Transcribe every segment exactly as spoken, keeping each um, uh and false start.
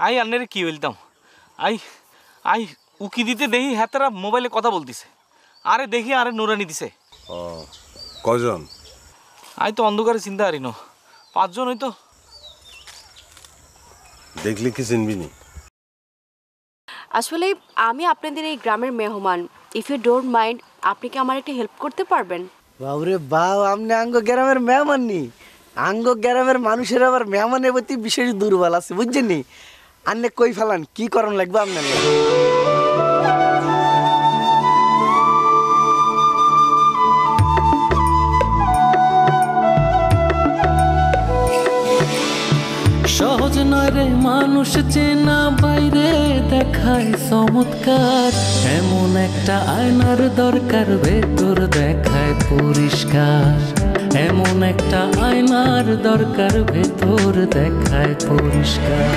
I আন্নের কি বলতাম I I উকি দিতে দেখি হ্যাঁ তারা মোবাইলে কথা বলতিছে আরে দেখি আরে নুরানি দিছে ও কয়জন আই তো অন্ধকারে চিন্তা হারি ন পাঁচজন হইতো দেখলি কি চিনবি নি আসলে আমি আপনাদের এই গ্রামের মেহমান ইফ ইউ ডোন্ট মাইন্ড আপনি কি আমার একটা হেল্প করতে পারবেন বাবরে বাউ আমনে আঙ্গ গ্রামের মেহমান নি আঙ্গ গ্রামের মানুষের আবার মেহমানের প্রতি বিশেষ দুর্বল আছে বুঝছেন নি আন্নে কই ফেলান কি করণ লাগবে আপনার সহজ নয় রে মানুষ চেনা বাইরে দেখায় চমৎকার এমন একটা আয়নার দরকার ভেতর দেখায় পরিষ্কার এমন একটা আয়নার দরকার ভেতর দেখায় পরিষ্কার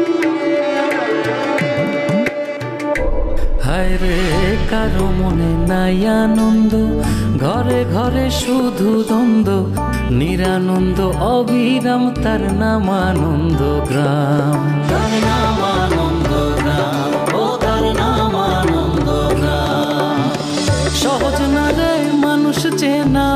হায় রে কারো মনে নাই আনন্দ ঘরে ঘরে শুধু দ্বন্দ্ব নিরানন্দ অবিরাম তার নাম আনন্দ গ্রাম তার নাম আনন্দ গ্রাম ও তার নাম আনন্দ গ্রাম সহজ না রে মানুষ চেনা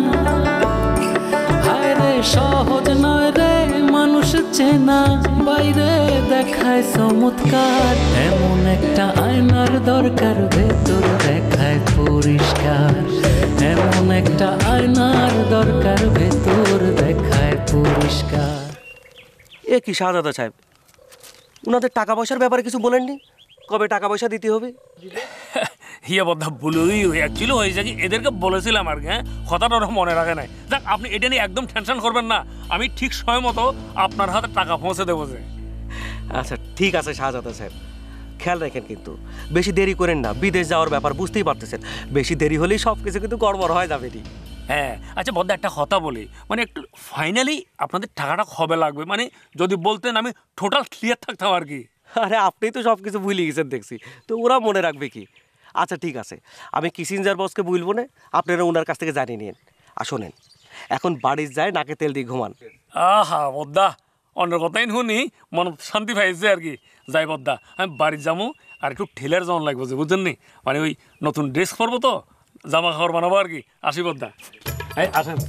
হায় রে সহজ নয় রে মানুষ চেনা বাইরে দেখায় চমৎকার এমন একটা আয়নার দরকার ভেতর দেখায় পরিষ্কার এমন একটা আয়নার দরকার ভেতর দেখায় পরিষ্কার এ কি শাহজাদা সাহেব উনাদের টাকা পয়সার ব্যাপারে কিছু বলেননি কবে টাকা পয়সা দিতে হবে হিয়া বদ্ধা ভুলই অ্যাকচুয়ালি হয়েছে কি এদেরকে বলেছিলাম আর কি হ্যাঁ কথাটা ওরা মনে রাখে নাই দেখ আপনি এটা নিয়ে একদম টেনশন করবেন না আমি ঠিক সময় মতো আপনার হাতে টাকা পৌঁছে দেবো যে আচ্ছা ঠিক আছে শাহজাদা সাহেব খেয়াল রাখেন কিন্তু বেশি দেরি করেন না বিদেশ যাওয়ার ব্যাপার বুঝতেই পারতেছেন বেশি দেরি হলেই সব কিছু কিন্তু গড়বড় হয়ে যাবে নি হ্যাঁ আচ্ছা বদ্ধা একটা কথা বলি মানে একটু ফাইনালি আপনাদের টাকাটা কবে লাগবে মানে যদি বলতেন আমি টোটাল ক্লিয়ার থাকতাম আর কি আরে আপনি তো সব কিছু ভুলে গেছেন দেখছি তো ওরা মনে রাখবে কি আচ্ছা ঠিক আছে আমি কিসিঞ্জার বসকে বলবো না আপনারা ওনার কাছ থেকে জানিয়ে নিন আর শোনেন এখন বাড়ির যায় নাকে তেল দিয়ে ঘুমান আহা বদ্দা অন্যের কথাই শুনি মন শান্তি পাইছে আর কি যাই বদ্দা আমি বাড়ির যাবো আর একটু ঠেলার যেমন লাগবে যে বুঝছেন নি মানে ওই নতুন ড্রেস পরবো তো জামা খাবার বানাবো আর কি আসি বদ্দা এই আসেন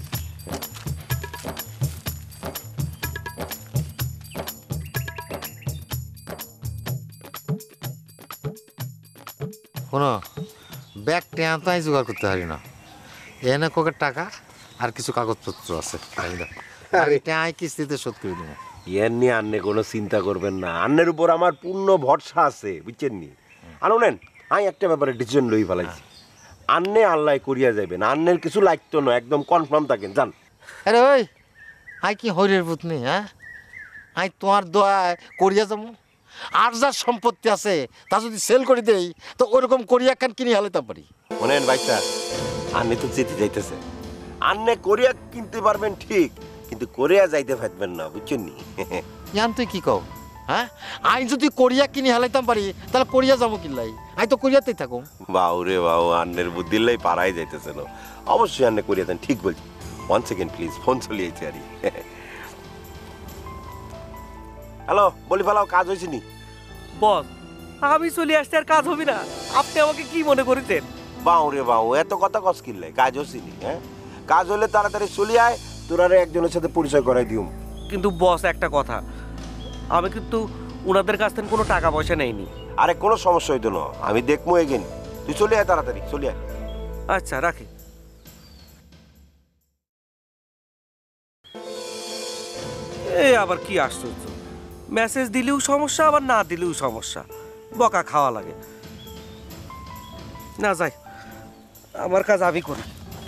শোনো ব্যাগ টেয়া তো আমি জোগাড় করতে পারি না এনে কোকের টাকা আর কিছু কাগজপত্র আছে আর এটা আমি কিস্তিতে শোধ করে দেবো ইয়ার নিয়ে আন্নে কোনো চিন্তা করবেন না আন্নের উপর আমার পূর্ণ ভরসা আছে বুঝছেন নি আর নেন আমি একটা ব্যাপারে ডিসিশন লই ফেলাইছি আন্নে আল্লাহ করিয়া যাবেন আন্নের কিছু লাগতো না একদম কনফার্ম থাকেন জান আরে ওই আই কি হরির পুতনি হ্যাঁ আই তোমার দোয়ায় করিয়া যাবো আর যার সম্পত্তি আছে তা যদি সেল করে দেই তো ওরকম করিয়া খান কিনে হালাইতে পারি মনেন ভাইটা আন্নে তো যেতে যাইতেছে আন্নে কোরিয়া কিনতে পারবেন ঠিক কিন্তু কোরিয়া যাইতে পারবেন না বুঝছেন নি জান তুই কি কও হ্যাঁ আই যদি কোরিয়া কিনে হালাইতাম পারি তাহলে কোরিয়া যাবো কিনলাই আই তো কোরিয়াতেই থাকো বাউ রে বাউ আন্নের বুদ্ধিল্লাই পাড়াই যাইতেছে না অবশ্যই আন্নে কোরিয়া দেন ঠিক বলছি ওয়ান সেকেন্ড প্লিজ ফোন চলিয়েছে আরি হ্যালো বলি ফেলাও কাজ হয়েছে নি বস আমি চলে আসতে আর কাজ হবে না আপনি আমাকে কি মনে করেছেন বাউ রে বাউ এত কথা কস কিনলে কাজ হচ্ছে নি হ্যাঁ কাজ হলে তাড়াতাড়ি চলে আয় তোরারে একজনের সাথে পরিচয় করাই দিউম কিন্তু বস একটা কথা আমি কিন্তু ওনাদের কাছ থেকে কোনো টাকা পয়সা নেইনি আরে কোনো সমস্যা হইতো না আমি দেখবো এগেন তুই চলে আয় তাড়াতাড়ি চলে আয় আচ্ছা রাখি এই আবার কি আশ্চর্য মেসেজ দিলেও সমস্যা আবার না দিলেও সমস্যা বকা খাওয়া লাগে না যাই আমার কাজ আমি করি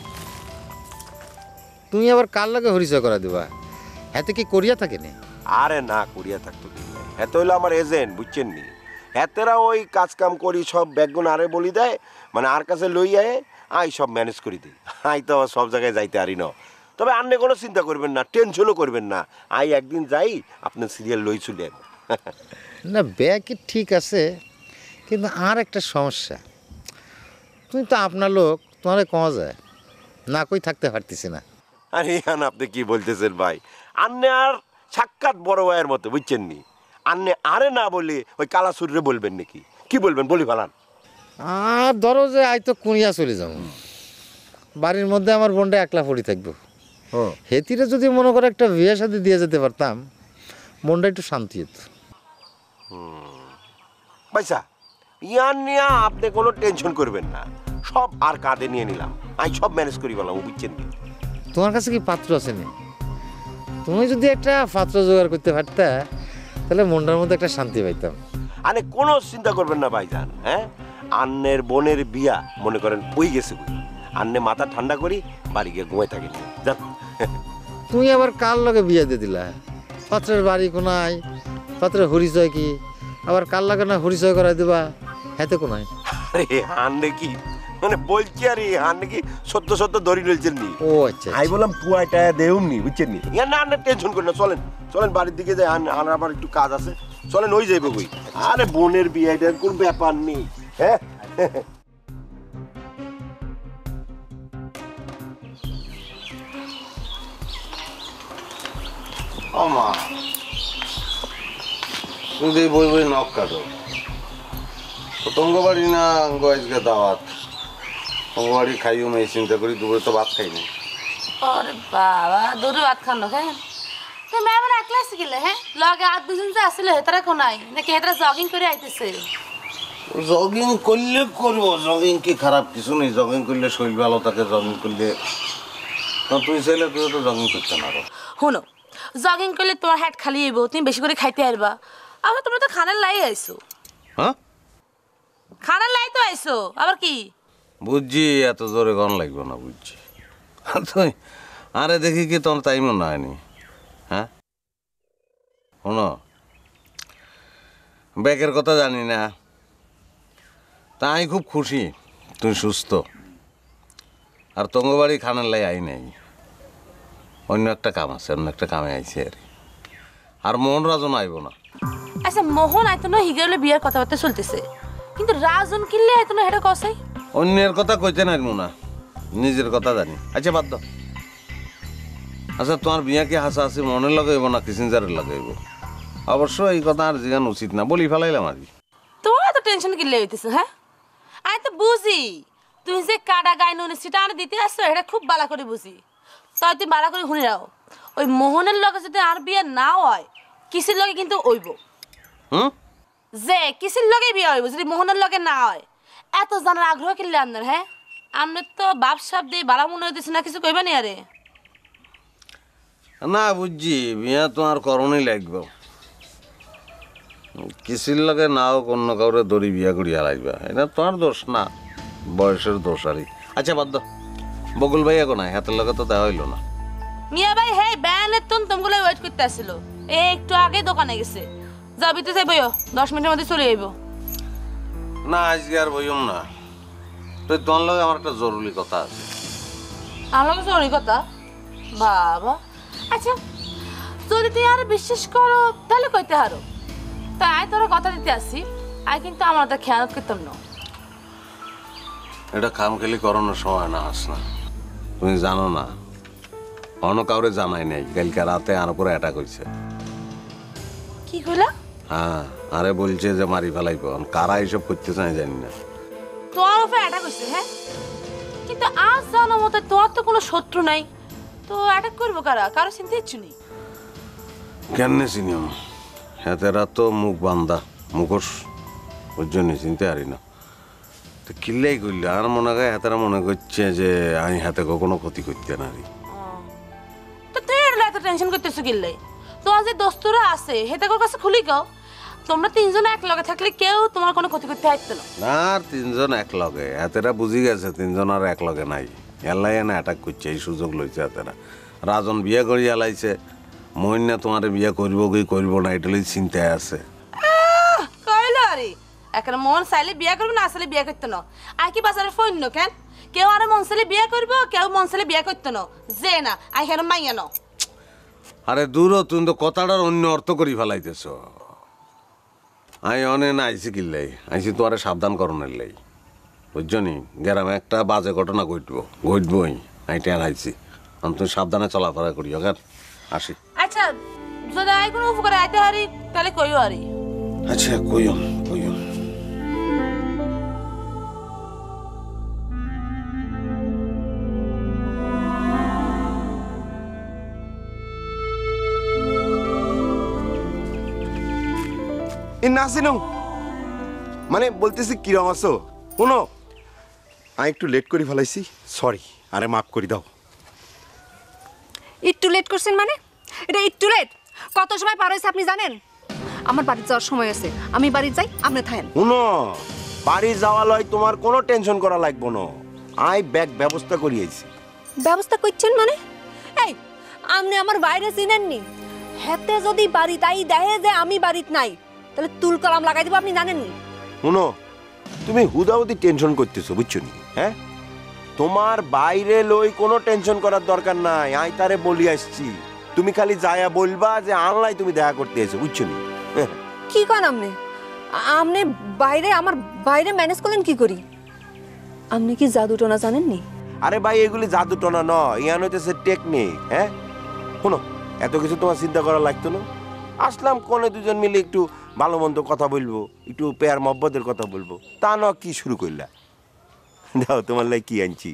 তুমি আবার কার লাগে পরিচয় করা দিবা এতে কি কোরিয়া থাকে না আরে না কোরিয়া থাকতো দিন নাই এত হইলো আমার এজেন্ট বুঝছেন নি এতেরা ওই কাজ কাম করি সব ব্যাগগুন আরে বলি দেয় মানে আর কাছে লই আয় আই সব ম্যানেজ করে দিই আই তো সব জায়গায় যাইতে পারি না তবে আপনি কোনো চিন্তা করবেন না টেনশনও করবেন না আই একদিন যাই আপনার সিরিয়াল লই চলে না ব্যাগ ঠিক আছে কিন্তু আর একটা সমস্যা তুমি তো আপনার লোক তোমার কমা যায় না কই থাকতে পারতেছি না আরে ইয়ান আপনি কি বলতেছেন ভাই আন্নে আর সাক্ষাৎ বড় ভাইয়ের মতো বুঝছেন নি আন্নে আরে না বলে ওই কালা সুরে বলবেন নাকি? কি বলবেন বলি ফেলান। আর ধরো যে আই তো কুনিয়া চলে যাবো, বাড়ির মধ্যে আমার বোনটা একলা পড়ি থাকবো। হেতিরে যদি মনে করে একটা বিয়ে শাদি দিয়ে যেতে পারতাম, মনটা একটু শান্তি হতো। পয়সা ইয়ার নিয়ে আপনি কোনো টেনশন করবেন না, সব আর কাঁধে নিয়ে নিলাম, আমি সব ম্যানেজ করি বললাম, বুঝছেন কি? তোমার কাছে কি পাত্র আছে নি? তুমি যদি একটা পাত্র জোগাড় করতে পারতা তাহলে মনটার মধ্যে একটা শান্তি পাইতাম। আরে কোনো চিন্তা করবেন না ভাইজান, হ্যাঁ আন্নের বোনের বিয়া মনে করেন ওই গেছে বুঝি, আন্নে মাথা ঠান্ডা করি বাড়ি গিয়ে ঘুমাই থাকি যান। তুমি আবার কার লগে বিয়ে দিয়ে দিলা? পাত্রের বাড়ি কোনায়, পাত্রের হরিচয় কি, আবার কার লাগে না হরিচয় করাই দিবা, হেতে কোনায়? আরে আন্নে কি মানে বলছি, আরে আন্নে কি সত্য সত্য দড়ি নলছেন নি? ও আচ্ছা, আমি বললাম পুয়াটা দেউন নি, বুঝছেন নি? ইয়া না আন্নে টেনশন করেন না, চলেন চলেন বাড়ির দিকে যাই, আর আবার একটু কাজ আছে, চলেন ওই যাইব কই। আরে বোনের বিয়ে এটার কোন ব্যাপার নেই, হ্যাঁ। আমা তুই বই বই নখ কাটো, পতঙ্গ বাড়ি না আজকে দাওয়াত? পতঙ্গ বাড়ি খাইও মেয়ে চিন্তা করি, দুপুরে তো ভাত খাই না। আরে বাবা দুটো ভাত খানো কেন? তুমি আমার একলা আসি গেলে, হ্যাঁ লগে আর দুজন যে আসলে হেতারা কোনাই নাকি হেতারা জগিং করে আইতেছে? জগিং করলে করবো, জগিং কি খারাপ কিছু নেই, জগিং করলে শরীর ভালো থাকে, জগিং করলে তুই চাইলে তুই তো জগিং করতে না। শুনো, জগিং করলে তোমার হ্যাট খালি হইব, তুমি বেশি করে খাইতে পারবা। আবার তোমরা তো খানার লাই আইসো। হ্যাঁ খানার লাই তো আইসো, আবার কি? বুঝছি, এত জোরে গন লাগবে না, বুঝছি। তুই আরে দেখি কি তোর তাই মনে হয়নি? হ্যাঁ শোনো, ব্যাগের কথা জানি না, তা আমি খুব খুশি তুই সুস্থ, আর তঙ্গ বাড়ি খানার লাই আই নাই, অন্য একটা কাম আছে, অন্য একটা কামে আইছে আর আর মোহন রাজন আইব না। আচ্ছা মোহন আইতো না, হিগেলে বিয়ার কথাবার্তা চলতেছে, কিন্তু রাজন কিনলে আইতো না, এটা কসাই? অন্যের কথা কইতে নাই না, নিজের কথা জানি। আচ্ছা বাদ দাও। আচ্ছা তোমার বিয়া কি হাসা হাসি মনের লাগাইব না কিসিনজারের লাগাইব? অবশ্য এই কথা আর জিগান উচিত না, বলি ফেলাইলাম আর কি। তোমার এত টেনশন কিনলে হইতেছে? হ্যাঁ আমি তো বুঝি তুমি যে কাটা গাই নুন সেটা আনে দিতে আসছো, এটা খুব বালা করে বুঝি। তাই তুমি বালা করে শুনে রাখো, ওই মোহনের লগে যদি আর বিয়ে না হয়, কিসির লগে কিন্তু হইব। হুম যে কিসির লগে বিয়ে হইব যদি মোহনের লগে না হয়, এত জানার আগ্রহ কিনলে আপনার? হ্যাঁ আপনার তো বাপ সাপ দিয়ে বালা মনে হইতেছে না, কিছু কইবা নি? আরে না বুঝছি, বিয়া তো আর করণই লাগবে, কিসির লাগে নাও অন্য কাউরে দড়ি বিয়া করিয়া লাগবে, এটা তোমার দোষ না, বয়সের দোষ আরই। আচ্ছা বাদ দাও, বকুল ভাই এখন নাই, হাতের লগে তো দেওয়া হইলো না। মিয়া ভাই হে ব্যানের তুন তোমগুলো ওয়েট করতে আসছিল, এই একটু আগে দোকানে গেছে, যাবি তো যাই বইও, দশ মিনিটের মধ্যে চলে যাইব। না আজকে আর বইম না, তুই তোমার লগে আমার একটা জরুরি কথা আছে। আমাকে জরুরি কথা? বাবা আচ্ছা, যদি তুই আর বিশ্বাস করো তাহলে কইতে হারো, তাই আয় তোর কথা দিতে আসি, আয় কিন্তু আমার তো খেয়াল করতাম না। এটা খাম খেলি করানোর সময় না আস না, তুমি জানো না অন্য কাউরে জানাই নাই, কালকে রাতে আর উপরে অ্যাটাক হয়েছে। কি কইলা? হ্যাঁ আরে বলছে যে মারি ফেলাইব, কারা এইসব করতে চাই জানি না। তোমার উপরে অ্যাটাক হয়েছে? হ্যাঁ কিন্তু আজ জানো মতো তোমার তো কোনো শত্রু নাই, তো অ্যাটাক করবো কারা? কারো চিন্তা ইচ্ছু নেই। কেমনে চিনিও হেতেরা তো মুখ বান্ধা, মুখোশ, ওর জন্য চিনতে পারি না। তো কিল্লাই করলে আর মনে হয় হেতেরা মনে করছে যে আমি হাতে কখনো ক্ষতি করতে না। তো তুই এত টেনশন করতেছো কিল্লাই? তোমার যে দোস্তরা আছে হেতাকোর কাছে খুলি গাও, তোমরা তিনজন এক লগে থাকলে কেউ তোমার কোনো ক্ষতি করতে আসতো না। না আর তিনজন এক লগে, হাতেরা বুঝি গেছে তিনজন আর এক লগে নাই, এলাই এনে অ্যাটাক করছে, এই সুযোগ লইছে হাতেরা। রাজন বিয়ে করি এলাইছে, মহিনা তোমার বিয়ে করবো কি করবো না এটা চিন্তায় আছে। কইলো আরে এখন মন চাইলে বিয়ে করবো, না আসলে বিয়ে করতো না, আর কি বাজারে ফৈন্য কেন? কেউ আর মন চাইলে বিয়ে করবো, কেউ মন চাইলে বিয়ে করতো না, যে না আই হেন মাইয়া ন। আরে দূর, তুমি তো কথাটার অন্য অর্থ করি ফেলাইতেছ। আমি অনেক না আইসি কিনলাই, আইসি তো আরে সাবধান করণের লাই, বুঝছো নি? গ্রামে একটা বাজে ঘটনা ঘটবো, ঘটবই, আমি টের আইসি, তুমি সাবধানে চলাফেরা করি। ওখান আসি। আচ্ছা যদি আই কোনো উপকারে আইতে হারি তাহলে কইও আরি। আচ্ছা কইম কইম। এ নাসিনো মানে বলতেছি কিরম আছো? শোনো আমি একটু লেট করে ফেলাইছি, সরি, আরে মাফ করে দাও। একটু লেট করছেন মানে? এটা একটু লেট? কত সময় পার হয়েছে আপনি জানেন? আমার বাড়ি যাওয়ার সময় আছে, আমি বাড়ি যাই, আপনি থাকেন। শোনো বাড়ি যাওয়া লয় তোমার কোনো টেনশন করা লাগবো না, আই ব্যাগ ব্যবস্থা করিয়েছি। ব্যবস্থা করছেন মানে? এই আপনি আমার বাইরে চিনেননি, হেতে যদি বাড়ি তাই দেখে যে আমি বাড়িতে নাই তাহলে তুল কলাম লাগাই দিব, আপনি জানেননি? শোনো তুমি হুদাহুদি টেনশন করতেছো, বুঝছো নি? হ্যাঁ তোমার বাইরে লই কোনো টেনশন করার দরকার নাই, আই তারে বলি আসছি, তুমি খালি যায়া বলবা যে আনলাই তুমি দেখা করতে এসো, বুঝছো নি? কি কন আপনি? আপনি বাইরে আমার বাইরে ম্যানেজ করলেন কি করি? আপনি কি জাদু টোনা জানেননি? আরে ভাই এগুলি জাদু টনা নয়, ইয়ান হইতেছে টেকনিক। হ্যাঁ শোনো এত কিছু তোমার চিন্তা করা লাগতো না, আসলাম কোনে দুজন মিলে একটু ভালো মন্দ কথা বলবো, একটু পেয়ার মহব্বতের কথা বলবো, তা না কি শুরু করলা? দাও তোমার লাই কি আনছি।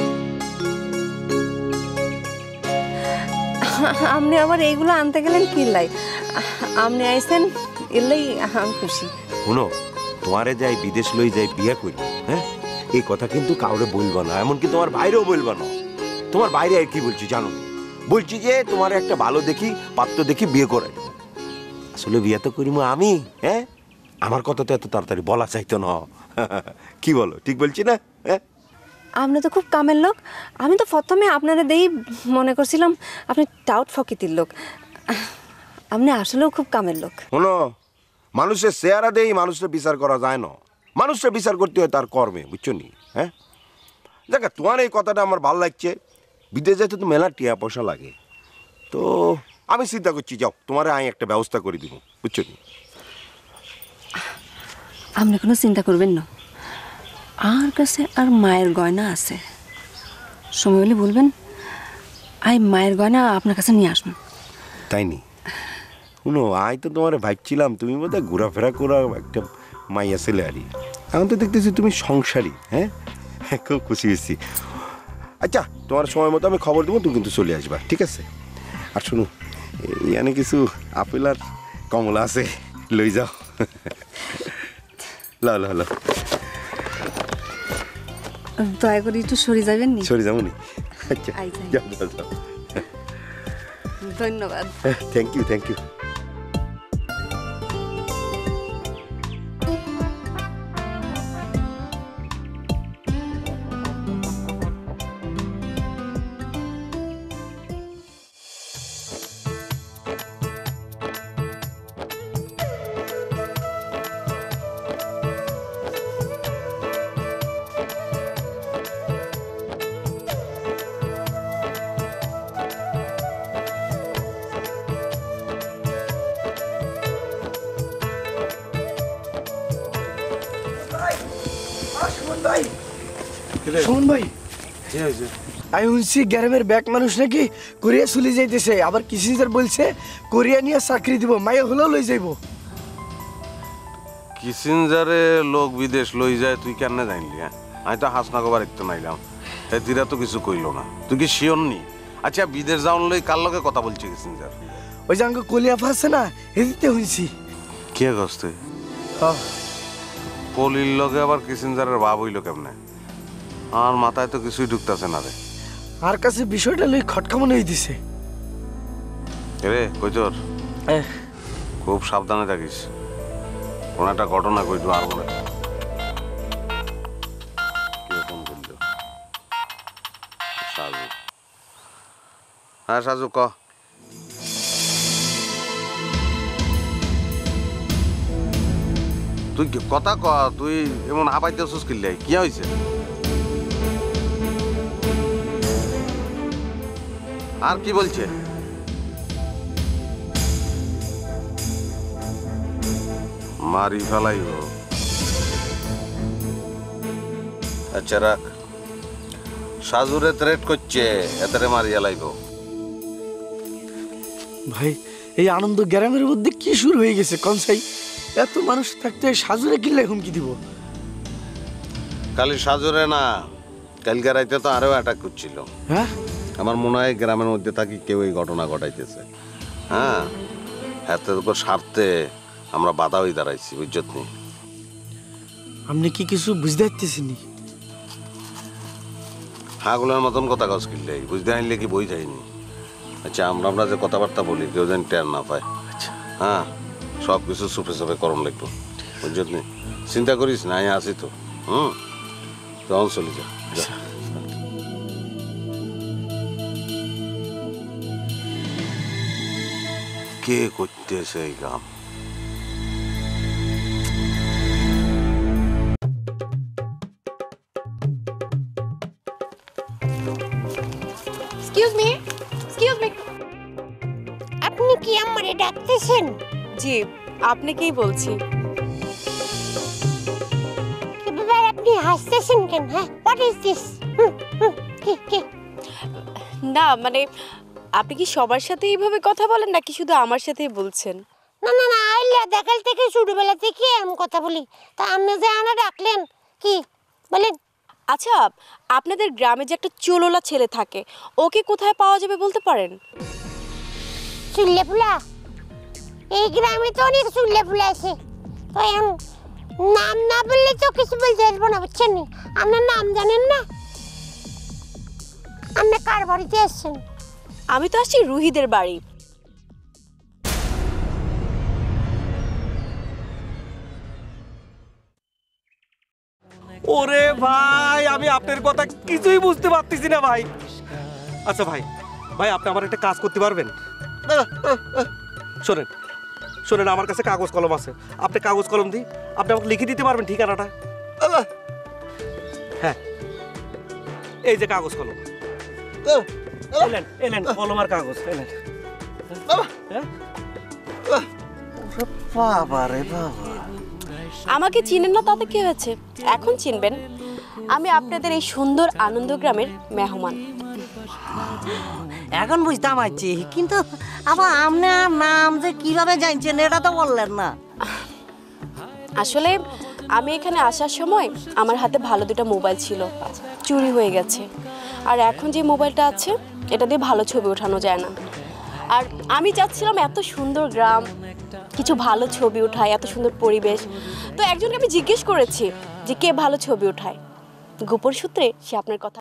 আপনি আবার এইগুলো আনতে গেলেন কি লাই? আপনি আইছেন এলেই আমি খুশি। শোনো তোমারে যাই বিদেশ লই যাই বিয়ে করি, হ্যাঁ এই কথা কিন্তু কাউরে বলবা না, এমনকি তোমার বাইরেও বলবা না। তোমার বাইরে কি বলছি জানো? বলছি যে তোমার একটা ভালো দেখি পাত্র দেখি বিয়ে করে দেবো। আসলে বিয়ে তো করিব আমি, হ্যাঁ আমার কথা তো এত তাড়াতাড়ি বলা চাইতো না। কি বলো, ঠিক বলছি না? হ্যাঁ আপনি তো খুব কামের লোক। আমি তো প্রথমে আপনারা দেই মনে করছিলাম আপনি টাউট ফকিতির লোক। আপনি আসলেও খুব কামের লোক। শোনো মানুষের চেহারা দেই মানুষের বিচার করা যায় না, মানুষের বিচার করতে হয় তার কর্মে, বুঝছো নি? হ্যাঁ দেখ তোমার এই কথাটা আমার ভালো লাগছে, বিদেশ যাইতে তো মেলা টিয়া পয়সা লাগে, তো আমি চিন্তা করছি যাও তোমার আমি একটা ব্যবস্থা করে দিব, বুঝছো নি? আপনি কোনো চিন্তা করবেন না, আর কাছে আর মায়ের গয়না আছে, সময় হলে বলবেন আই মায়ের গয়না আপনার কাছে নিয়ে আসুন। তাই নি? শুনো আই তো তোমার ভাবছিলাম তুমি বোধহয় ঘোরাফেরা করা একটা মাইয়া ছেলে আরই, এখন তো দেখতেছি তুমি সংসারী। হ্যাঁ খুব খুশি হয়েছি। আচ্ছা তোমার সময় মতো আমি খবর দেবো, তুমি কিন্তু চলে আসবা, ঠিক আছে? আর শুনো এখানে কিছু আপেল আর কমলা আছে, লই যাও। লা লা লা দয়া করে একটু সরে যাবেন নি? সরি যাবো নি? আচ্ছা আই যাই। যাও যাও যাও। ধন্যবাদ। Thank you thank you. Suman ভাই, আমি শুনছি গ্রামের ব্যাক মানুষ নাকি কোরিয়া চলে যাইতেছে, আবার কিসিঞ্জার বলছে কোরিয়া নিয়ে চাকরি দিব, মাইয়া হলেও লই যাইব। কিসিঞ্জারে লোক বিদেশ লই যায় তুই কেন জানলি? হ্যাঁ আমি তো হাসনা কবার একটু নাইলাম, তাই দিরা তো কিছু কইল না, তুই কি শিওর নি? আচ্ছা বিদেশ যাওয়ার লই কার লগে কথা বলছি কিসিঞ্জার? ওই যে আমাকে কলিয়াফা আছে না, এদিকে শুনছি। কে গছ তুই? কলির লগে আবার কিসিঞ্জারের ভাব হইল কেমনে? আমার মাথায় তো কিছুই ঢুকতেছে না রে। আর কাছে বিষয়টা লই খটকা মনে হয়ে দিছে। রে কইজোর খুব সাবধানে থাকিস, কোন একটা ঘটনা কইতো আর মনে ফোন করলো সাজু। হ্যাঁ সাজু ক। তুই কথা ক, তুই এমন হাবাইতেছিস কিনলে কি হয়েছে? আর কি বলছে? মারি ফেলাইব। আচ্ছা রাখ, সাজুরে থ্রেট করছে এতারে মারিয়া লাইব। ভাই এই আনন্দ গ্রামের মধ্যে কি শুরু হয়ে গেছে কনসাই? এত মানুষ থাকতে সাজুরে কিল্লাই হুমকি দিব? খালি সাজরে না, কালকে রাইতে তো আরো অ্যাটাক করছিল। হ্যাঁ, আমার মনে হয় গ্রামের মধ্যে থাকি কেউ এই ঘটনা ঘটাইতেছে। হ্যাঁ, এত স্বার্থে আমরা বাধা হয়ে দাঁড়াইছি, বুঝছত নি? আপনি কি কিছু বুঝতে পারতেছিনি? হাগুলার মতন কথা কাজ কিনলে বুঝতে আনলে কি বই যায়নি। আচ্ছা, আমরা আমরা যে কথাবার্তা বলি কেউ যেন টের না পায়। হ্যাঁ, সব কিছু চুপে চুপে করণ লাগবো, বুঝছত নি? চিন্তা করিস না, আমি আছি তো। হুম, তখন চলে যা। কে করতেছে এই কাম? Excuse me, excuse me. আপনি কি আমারে ডাকতেছেন? জি, আপনাকেই বলছি। কি ব্যাপার, আপনি হাসতেছেন কেন? হ্যাঁ, হোয়াট ইজ দিস? কি কি? না মানে আপনি কি সবার সাথে এইভাবে কথা বলেন নাকি শুধু আমার সাথেই বলছেন? না না না, আইলা দেখাল থেকে ছোটবেলা থেকে আমি কথা বলি, তা আপনি যে আনা ডাকলেন কি বলেন? আচ্ছা, আপনাদের গ্রামে যে একটা চুলোলা ছেলে থাকে, ওকে কোথায় পাওয়া যাবে বলতে পারেন? চুল্লে ফুলা? এই গ্রামে তো অনেক চুল্লে ফুলা আছে, তো এখন নাম না বললে তো কিছু বলতে আসবো না, বুঝছেন নি? আপনার নাম জানেন না? আপনি কার বাড়িতে আসছেন? আমি তো আসছি রুহিদের বাড়ি। ওরে ভাই, আমি আপনার কথা কিছুই বুঝতে পারতেছি না ভাই। আচ্ছা ভাই, ভাই আপনি আমার একটা কাজ করতে পারবেন? শোনেন শোনেন, আমার কাছে কাগজ কলম আছে, আপনি কাগজ কলম দিই, আপনি আমাকে লিখে দিতে পারবেন ঠিকানাটা? হ্যাঁ, এই যে কাগজ কলম, এলেন এলেন কলম আর কাগজ এলেন। বাবা রে বাবা, আমাকে চিনেন না তাতে কি হয়েছে, এখন চিনবেন। আমি আপনাদের এই সুন্দর আনন্দ গ্রামের মেহমান। এখন বুঝতাম পারছি, কিন্তু আবার আপনার নাম যে কিভাবে জানছেন এটা তো বললেন না। আসলে আমি এখানে আসার সময় আমার হাতে ভালো দুটো মোবাইল ছিল, চুরি হয়ে গেছে। আর এখন যে মোবাইলটা আছে এটা দিয়ে ভালো ছবি ওঠানো যায় না। আর আমি চাচ্ছিলাম এত সুন্দর গ্রাম, কিছু ভালো ছবি ওঠায়, এত সুন্দর পরিবেশ। তো একজনকে আমি জিজ্ঞেস করেছি যে কে ভালো ছবি ওঠায়, গোপন সূত্রে সে আপনার কথা